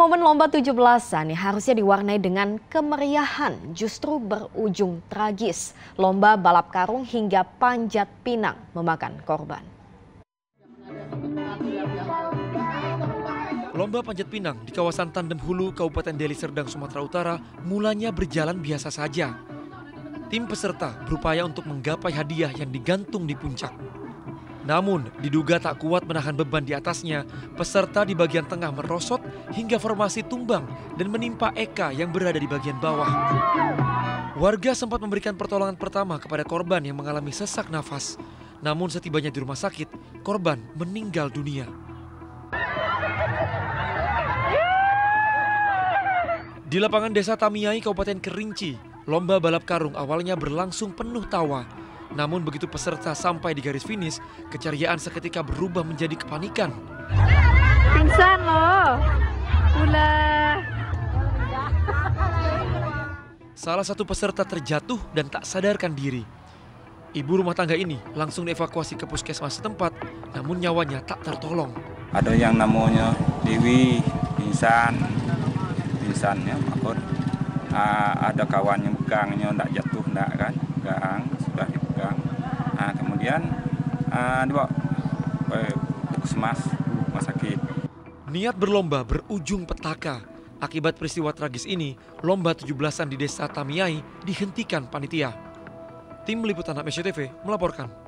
Momen lomba 17-an yang harusnya diwarnai dengan kemeriahan justru berujung tragis. Lomba balap karung hingga panjat pinang memakan korban. Lomba panjat pinang di kawasan Tandem Hulu, Kabupaten Deli Serdang, Sumatera Utara mulanya berjalan biasa saja. Tim peserta berupaya untuk menggapai hadiah yang digantung di puncak. Namun, diduga tak kuat menahan beban di atasnya, peserta di bagian tengah merosot hingga formasi tumbang dan menimpa Eka yang berada di bagian bawah. Warga sempat memberikan pertolongan pertama kepada korban yang mengalami sesak nafas. Namun setibanya di rumah sakit, korban meninggal dunia. Di lapangan Desa Tamiai, Kabupaten Kerinci, lomba balap karung awalnya berlangsung penuh tawa. Namun begitu peserta sampai di garis finish, keceriaan seketika berubah menjadi kepanikan. Pingsan loh, ulah. Salah satu peserta terjatuh dan tak sadarkan diri. Ibu rumah tangga ini langsung dievakuasi ke puskesmas setempat, namun nyawanya tak tertolong. Ada yang namanya Dewi, pingsan ya, takut. Ada kawannya pegangnya, ndak jatuh ndak kan, pegang, sudah dipegang. Kemudian dibawa ke puskesmas, rumah sakit. Niat berlomba berujung petaka. Akibat peristiwa tragis ini, lomba 17-an di Desa Tamiai dihentikan panitia. Tim Liputan Amnesia TV melaporkan.